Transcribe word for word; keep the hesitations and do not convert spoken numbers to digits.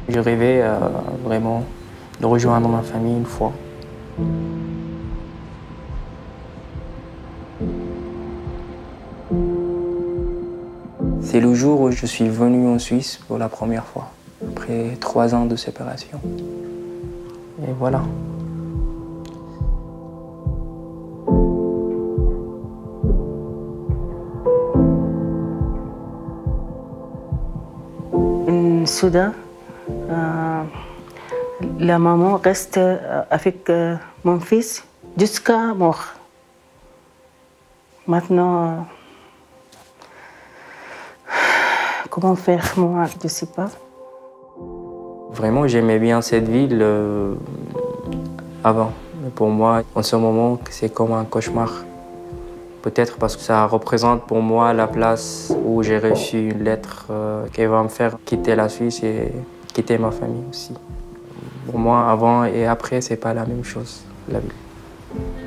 Je rêvais euh, vraiment de rejoindre ma famille une fois. C'est le jour où je suis venu en Suisse pour la première fois, après trois ans de séparation. Et voilà. En Soudan, euh, la maman reste avec euh, mon fils jusqu'à mort. Maintenant, euh, comment faire moi, je ne sais pas. Vraiment, j'aimais bien cette ville euh, avant. Mais pour moi, en ce moment, c'est comme un cauchemar. Peut-être parce que ça représente pour moi la place où j'ai reçu une lettre euh, qui va me faire quitter la Suisse et quitter ma famille aussi. Pour moi, avant et après, c'est pas la même chose, la ville.